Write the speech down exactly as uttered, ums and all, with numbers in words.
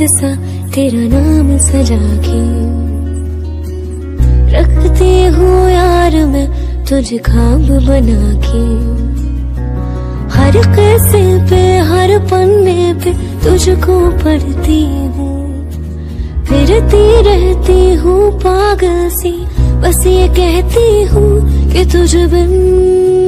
दोस्त सा तेरा नाम सजा के रखती हूँ यार मैं तुझे ख्वाब बना के। हर किस्से पे हर पन्ने पे तुझको पढ़ती हूँ, फिरती रहती हूँ पागल सी, बस ये कहती हूँ कि तुझ बिन